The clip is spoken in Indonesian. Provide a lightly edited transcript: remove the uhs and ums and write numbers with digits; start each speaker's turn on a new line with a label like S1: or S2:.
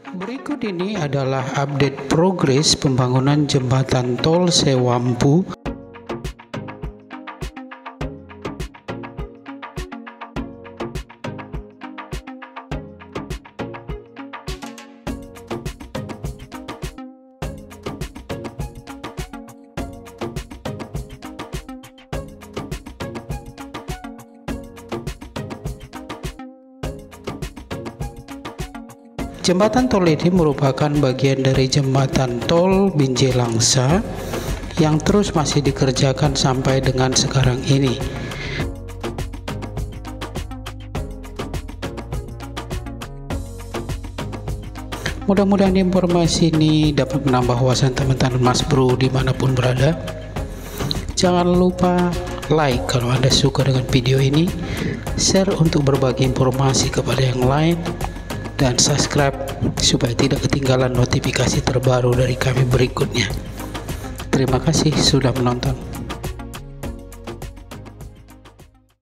S1: Berikut ini adalah update progres pembangunan Jembatan Tol Sei Wampu. Jembatan tol ini merupakan bagian dari jembatan tol binjai yang terus masih dikerjakan sampai dengan sekarang ini. Mudah-mudahan informasi ini dapat menambah wawasan teman-teman Mas Bro dimanapun berada. Jangan lupa like kalau Anda suka dengan video ini, share untuk berbagi informasi kepada yang lain, dan subscribe supaya tidak ketinggalan notifikasi terbaru dari kami berikutnya. Terima kasih sudah menonton.